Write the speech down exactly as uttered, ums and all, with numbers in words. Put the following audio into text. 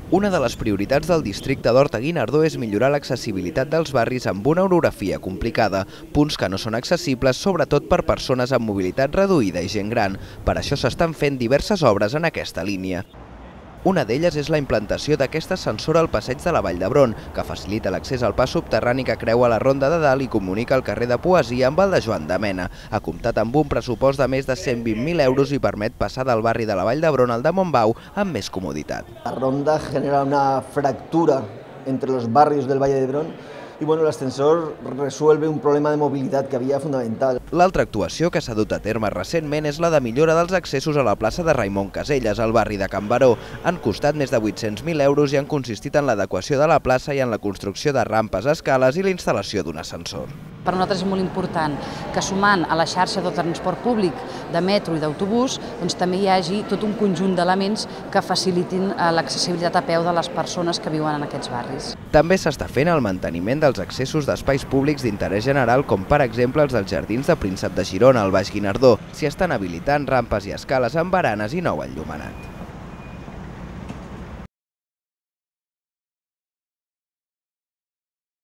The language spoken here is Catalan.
Una de les prioritats del districte d'Horta-Guinardó és millorar l'accessibilitat dels barris amb una orografia complicada, punts que no són accessibles sobretot per persones amb mobilitat reduïda i gent gran. Per això s'estan fent diverses obres en aquesta línia. Una d'elles és la implantació d'aquest ascensor al passeig de la Vall d'Hebron, que facilita l'accés al pas subterrani que creua la Ronda de Dalt i comunica el carrer de Poesia amb el de Joan de Mena. Ha comptat amb un pressupost de més de cent vint mil euros i permet passar del barri de la Vall d'Hebron al de Montbau amb més comoditat. La ronda genera una fractura entre los barrios del Valle de Hebrón y bueno, el ascensor resuelve un problema de movilidad que havia fundamental. L'altra actuació que s'ha dut a terme recentment és la de millora dels accessos a la plaça de Raimon Caselles, al barri de Can Baró. Han costat més de vuit-cents mil euros i han consistit en l'adequació de la plaça i en la construcció de rampes, escales i la instal·lació d'un ascensor. Per nosaltres és molt important que sumant a la xarxa de transport públic, de metro i d'autobús, doncs també hi hagi tot un conjunt d'elements que facilitin l'accessibilitat a peu de les persones que viuen en aquests barris. També s'està fent el manteniment dels accessos d'espais públics d'interès general, com per exemple els dels Jardins de Príncep de Girona, al Baix Guinardó. S'hi estan habilitant rampes i escales amb baranes i nou enllumenat.